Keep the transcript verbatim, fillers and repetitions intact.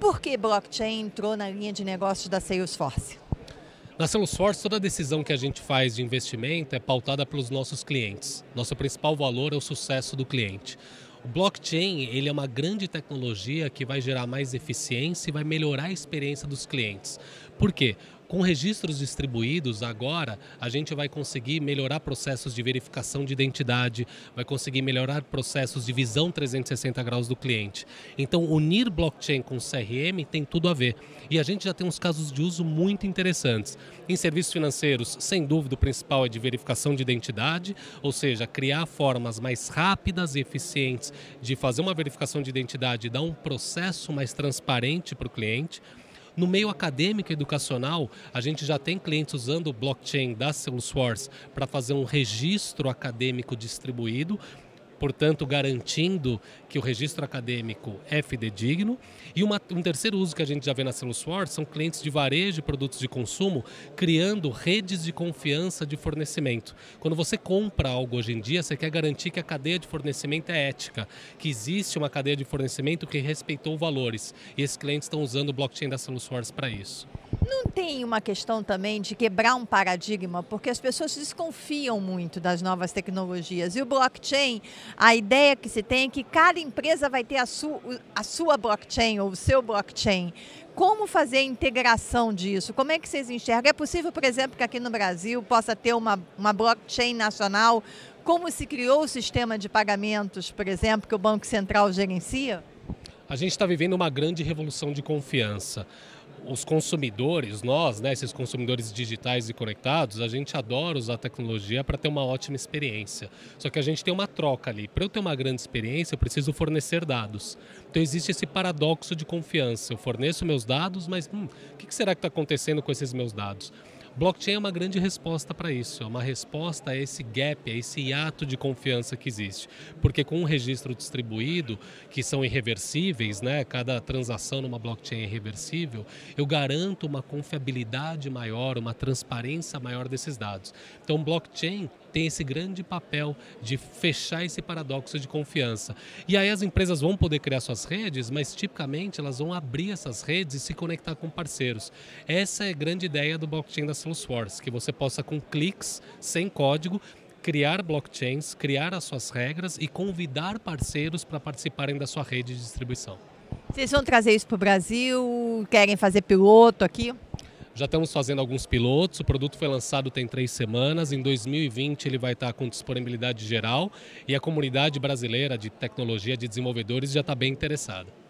por que blockchain entrou na linha de negócios da Salesforce? Na Salesforce, toda decisão que a gente faz de investimento é pautada pelos nossos clientes. Nosso principal valor é o sucesso do cliente. O blockchain ele é uma grande tecnologia que vai gerar mais eficiência e vai melhorar a experiência dos clientes. Por quê? Com registros distribuídos, agora a gente vai conseguir melhorar processos de verificação de identidade, vai conseguir melhorar processos de visão trezentos e sessenta graus do cliente. Então, unir blockchain com C R M tem tudo a ver. E a gente já tem uns casos de uso muito interessantes. Em serviços financeiros, sem dúvida, o principal é de verificação de identidade, ou seja, criar formas mais rápidas e eficientes de fazer uma verificação de identidade e dar um processo mais transparente para o cliente. No meio acadêmico e educacional, a gente já tem clientes usando o blockchain da Salesforce para fazer um registro acadêmico distribuído, portanto garantindo que o registro acadêmico é fidedigno. E uma, um terceiro uso que a gente já vê na Salesforce são clientes de varejo e produtos de consumo criando redes de confiança de fornecimento. Quando você compra algo hoje em dia, você quer garantir que a cadeia de fornecimento é ética, que existe uma cadeia de fornecimento que respeitou valores. E esses clientes estão usando o blockchain da Salesforce para isso. Não tem uma questão também de quebrar um paradigma, porque as pessoas desconfiam muito das novas tecnologias. E o blockchain, a ideia que se tem é que cada empresa vai ter a, su a sua blockchain ou o seu blockchain. Como fazer a integração disso? Como é que vocês enxergam? É possível, por exemplo, que aqui no Brasil possa ter uma, uma blockchain nacional, como se criou o sistema de pagamentos, por exemplo, que o Banco Central gerencia? A gente está vivendo uma grande revolução de confiança. Os consumidores, nós, né, esses consumidores digitais e conectados, a gente adora usar a tecnologia para ter uma ótima experiência. Só que a gente tem uma troca ali. Para eu ter uma grande experiência, eu preciso fornecer dados. Então existe esse paradoxo de confiança. Eu forneço meus dados, mas hum, o que será que está acontecendo com esses meus dados? Blockchain é uma grande resposta para isso, é uma resposta a esse gap, a esse hiato de confiança que existe. Porque com um registro distribuído, que são irreversíveis, né? Cada transação numa blockchain é irreversível, eu garanto uma confiabilidade maior, uma transparência maior desses dados. Então, blockchain tem esse grande papel de fechar esse paradoxo de confiança. E aí as empresas vão poder criar suas redes, mas tipicamente elas vão abrir essas redes e se conectar com parceiros. Essa é a grande ideia do blockchain da Salesforce, que você possa com cliques, sem código, criar blockchains, criar as suas regras e convidar parceiros para participarem da sua rede de distribuição. Vocês vão trazer isso para o Brasil? Querem fazer piloto aqui? Já estamos fazendo alguns pilotos, o produto foi lançado tem três semanas, em dois mil e vinte ele vai estar com disponibilidade geral e a comunidade brasileira de tecnologia, de desenvolvedores já está bem interessada.